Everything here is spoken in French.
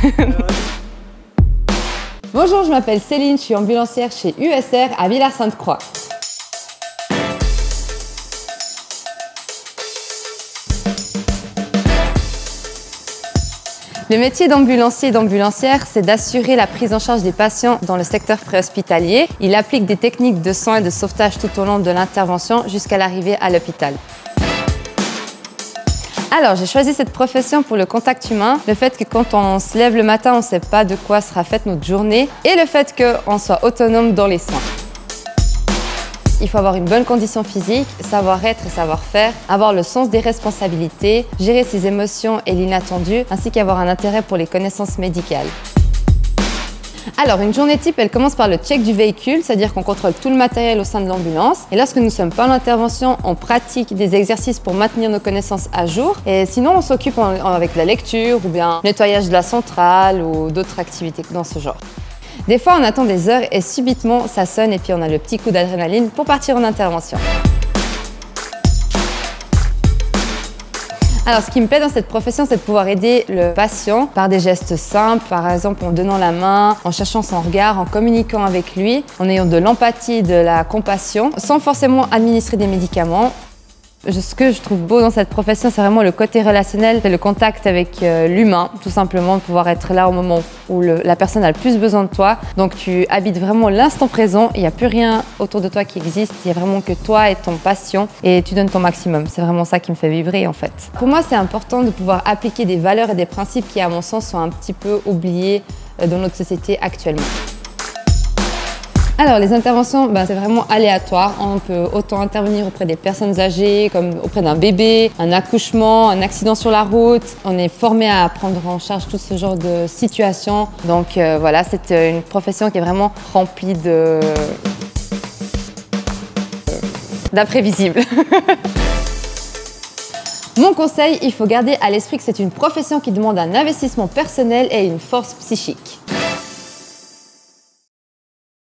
Bonjour, je m'appelle Céline, je suis ambulancière chez USR à Villars-Sainte-Croix. Le métier d'ambulancier et d'ambulancière, c'est d'assurer la prise en charge des patients dans le secteur préhospitalier. Il applique des techniques de soins et de sauvetage tout au long de l'intervention jusqu'à l'arrivée à l'hôpital. Alors, j'ai choisi cette profession pour le contact humain, le fait que quand on se lève le matin, on ne sait pas de quoi sera faite notre journée et le fait qu'on soit autonome dans les soins. Il faut avoir une bonne condition physique, savoir-être et savoir-faire, avoir le sens des responsabilités, gérer ses émotions et l'inattendu, ainsi qu'avoir un intérêt pour les connaissances médicales. Alors, une journée type, elle commence par le check du véhicule, c'est-à-dire qu'on contrôle tout le matériel au sein de l'ambulance. Et lorsque nous ne sommes pas en intervention, on pratique des exercices pour maintenir nos connaissances à jour. Et sinon, on s'occupe avec la lecture ou bien nettoyage de la centrale ou d'autres activités dans ce genre. Des fois, on attend des heures et subitement, ça sonne et puis on a le petit coup d'adrénaline pour partir en intervention. Alors, ce qui me plaît dans cette profession, c'est de pouvoir aider le patient par des gestes simples, par exemple en donnant la main, en cherchant son regard, en communiquant avec lui, en ayant de l'empathie, de la compassion, sans forcément administrer des médicaments. Ce que je trouve beau dans cette profession, c'est vraiment le côté relationnel, c'est le contact avec l'humain, tout simplement, de pouvoir être là au moment où la personne a le plus besoin de toi. Donc tu habites vraiment l'instant présent, il n'y a plus rien autour de toi qui existe, il n'y a vraiment que toi et ton patient et tu donnes ton maximum. C'est vraiment ça qui me fait vibrer en fait. Pour moi, c'est important de pouvoir appliquer des valeurs et des principes qui, à mon sens, sont un petit peu oubliés dans notre société actuellement. Alors, les interventions, c'est vraiment aléatoire. On peut autant intervenir auprès des personnes âgées, comme auprès d'un bébé, un accouchement, un accident sur la route. On est formé à prendre en charge tout ce genre de situations. Donc voilà, c'est une profession qui est vraiment remplie d'imprévisibles. Mon conseil, il faut garder à l'esprit que c'est une profession qui demande un investissement personnel et une force psychique.